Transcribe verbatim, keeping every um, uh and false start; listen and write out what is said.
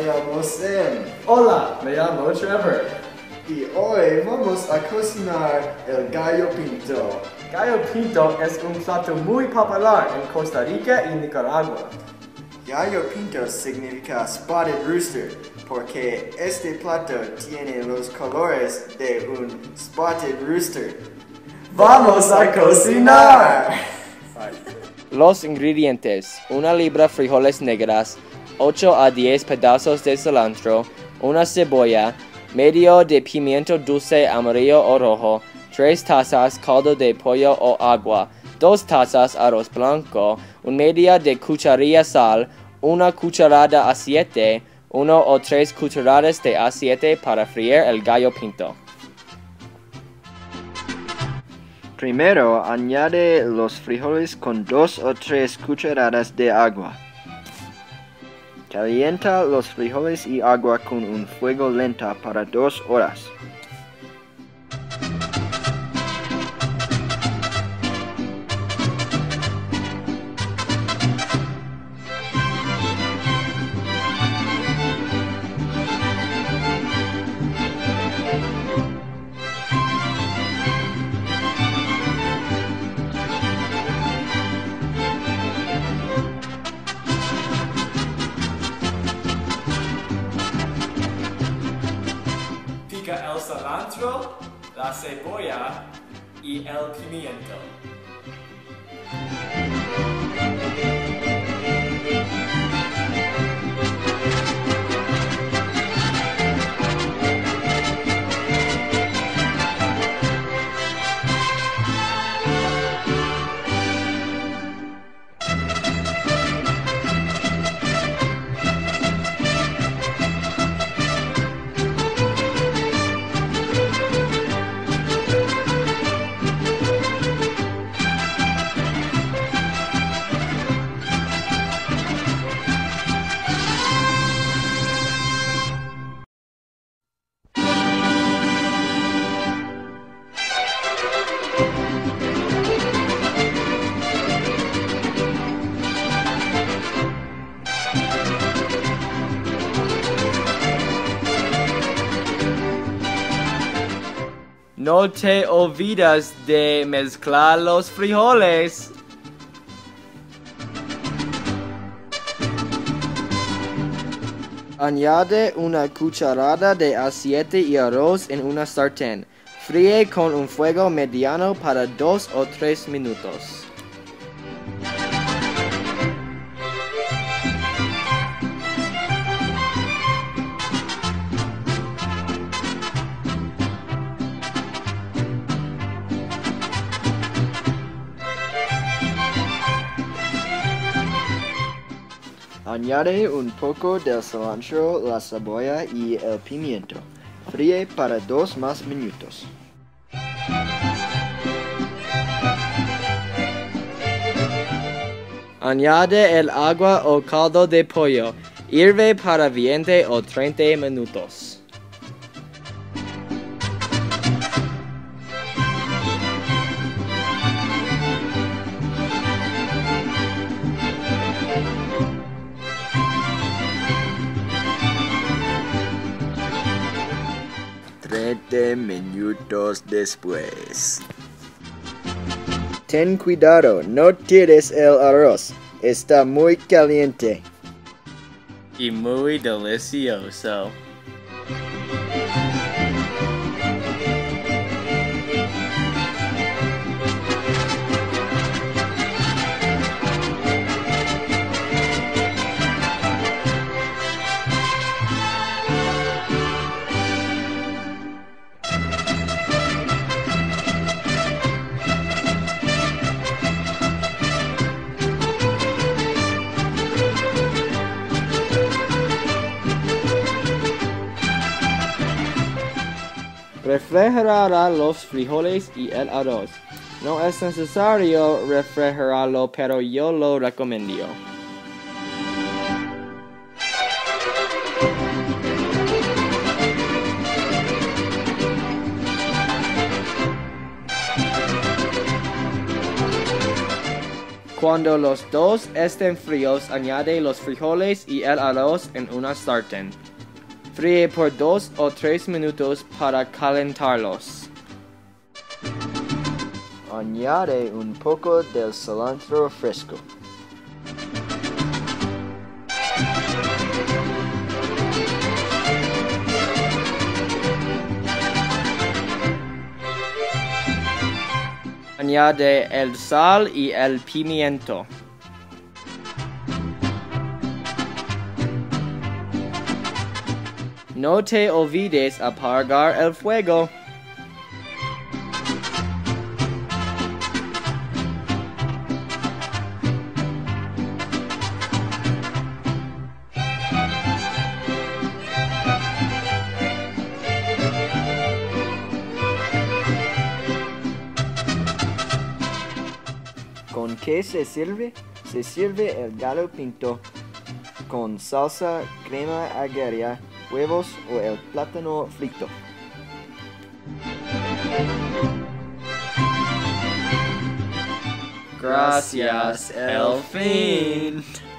llamo Sam. Hola, me llamo Trevor. Y hoy vamos a cocinar el gallo pinto. Gallo pinto es un plato muy popular en Costa Rica y Nicaragua. Gallo pinto significa spotted rooster porque este plato tiene los colores de un spotted rooster. ¡Vamos a cocinar! Los ingredientes: una libra frijoles negras, ocho a diez pedazos de cilantro, una cebolla, medio de pimiento dulce amarillo o rojo, tres tazas caldo de pollo o agua, dos tazas arroz blanco, una media de cucharilla sal, una cucharada aceite, uno o tres cucharadas de aceite para freír el gallo pinto. Primero, añade los frijoles con dos o tres cucharadas de agua. Calienta los frijoles y agua con un fuego lento para dos horas. El cilantro, la cebolla y el pimiento. No te olvides de mezclar los frijoles. Añade una cucharada de aceite y arroz en una sartén. Fríe con un fuego mediano para dos o tres minutos. Añade un poco del cilantro, la cebolla y el pimiento. Fríe para dos más minutos. Añade el agua o caldo de pollo. Hirve para veinte o treinta minutos. treinta minutos después. Ten cuidado, no tires el arroz. Está muy caliente. Y muy delicioso. Refrigerará los frijoles y el arroz. No es necesario refrigerarlo, pero yo lo recomiendo. Cuando los dos estén fríos, añade los frijoles y el arroz en una sartén. Fríe por dos o tres minutos para calentarlos. Añade un poco del cilantro fresco. Añade el sal y el pimiento. No te olvides apagar el fuego. ¿Con qué se sirve? Se sirve el gallo pinto con salsa, crema agria, huevos o el plátano frito. Gracias, el fin.